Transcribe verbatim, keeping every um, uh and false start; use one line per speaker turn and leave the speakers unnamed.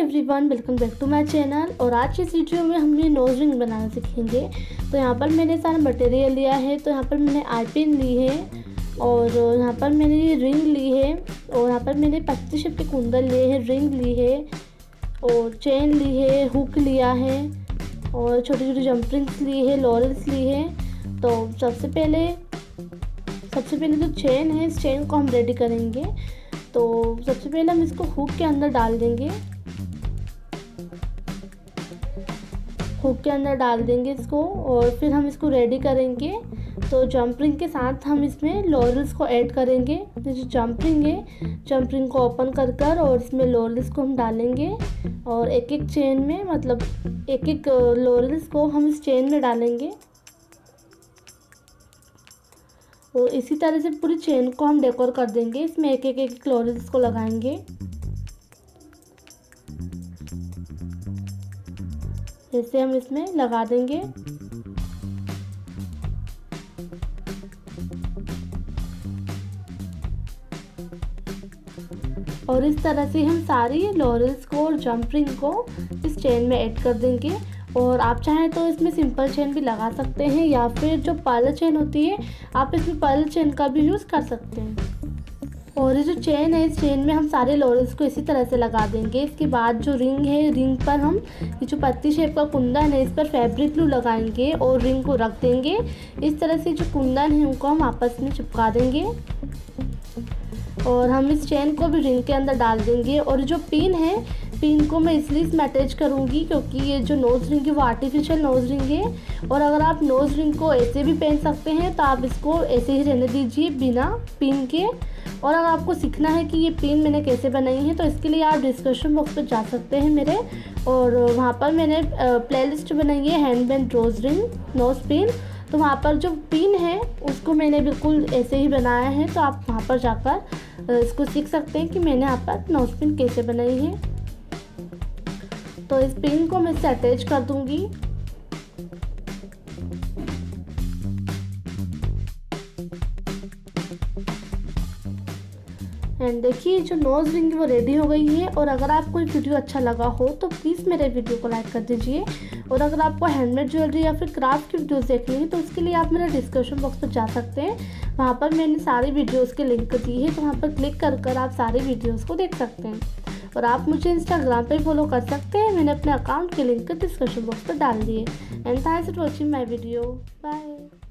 Everyone, welcome back to my channel. और आज इस वीडियो में हम ये नोज रिंग बनाना सीखेंगे। तो यहाँ पर मैंने सारा मटेरियल लिया है। तो यहाँ पर मैंने आई पिन ली है और यहाँ पर मैंने ये रिंग ली है और यहाँ पर मैंने पत्ती शेप के कुंडल लिए हैं, रिंग ली है और चेन ली है, हुक लिया है और छोटी छोटी जंप रिंग्स ली है, लॉरेल्स ली है। तो सबसे पहले सबसे पहले जो चेन है, इस चेन को हम रेडी करेंगे। तो सबसे पहले हम इसको हुक के अंदर डाल देंगे, हुक के अंदर डाल देंगे इसको और फिर हम इसको रेडी करेंगे। तो जंप रिंग के साथ हम इसमें लॉरेल्स को ऐड करेंगे। तो जो जंप रिंग है, जंप रिंग को ओपन कर कर और इसमें लॉरेल्स को हम डालेंगे और एक एक चेन में, मतलब एक एक लॉरेल्स को हम इस चेन में डालेंगे और इसी तरह से पूरी चेन को हम डेकोर कर देंगे। इसमें एक एक एक लॉरेल्स को लगाएंगे। ऐसे हम इसमें लगा देंगे और इस तरह से हम सारी लॉरेल्स को और जंप रिंग को इस चेन में ऐड कर देंगे। और आप चाहें तो इसमें सिंपल चेन भी लगा सकते हैं या फिर जो पर्ल चेन होती है, आप इसमें पर्ल चेन का भी यूज़ कर सकते हैं। और ये जो चेन है, इस चेन में हम सारे लॉरेल्स को इसी तरह से लगा देंगे। इसके बाद जो रिंग है, रिंग पर हम ये जो पत्ती शेप का कुंदन है, इस पर फैब्रिक ग्लू लगाएंगे और रिंग को रख देंगे। इस तरह से जो कुंदन है उनको हम आपस में चिपका देंगे और हम इस चेन को भी रिंग के अंदर डाल देंगे। और जो पिन है, पिन को मैं इसलिए इसमें अटैच करूँगी क्योंकि ये जो नोज़ रिंग है वो आर्टिफिशियल नोज़ रिंग है। और अगर आप नोज़ रिंग को ऐसे भी पहन सकते हैं तो आप इसको ऐसे ही रहने दीजिए बिना पिन के। और अगर आपको सीखना है कि ये पिन मैंने कैसे बनाई है तो इसके लिए आप डिस्क्रिप्शन बॉक्स पर जा सकते हैं मेरे, और वहाँ पर मैंने प्लेलिस्ट बनाई है handmade rose ring nose pin. तो वहाँ पर जो पिन है उसको मैंने बिल्कुल ऐसे ही बनाया है। तो आप वहाँ पर जाकर इसको सीख सकते हैं कि मैंने यहाँ पर नोज़ पिन कैसे बनाई है। तो इस पिन को मैं इससे अटैच कर दूंगी एंड देखिए जो नोज़ रिंग वो रेडी हो गई है। और अगर आपको ये वीडियो अच्छा लगा हो तो प्लीज़ मेरे वीडियो को लाइक कर दीजिए। और अगर आपको हैंडमेड ज्वेलरी या फिर क्राफ्ट की वीडियोस देखनी है तो उसके लिए आप मेरे डिस्क्रिप्शन बॉक्स पर जा सकते हैं। वहाँ पर मैंने सारी वीडियोस के लिंक दी है, तो वहाँ पर क्लिक कर कर आप सारी वीडियोस को देख सकते हैं। और आप मुझे इंस्टाग्राम पे फॉलो कर सकते हैं, मैंने अपने अकाउंट के लिंक डिस्क्रिप्शन बॉक्स पर डाल दिए। And thanks for watching my video, bye.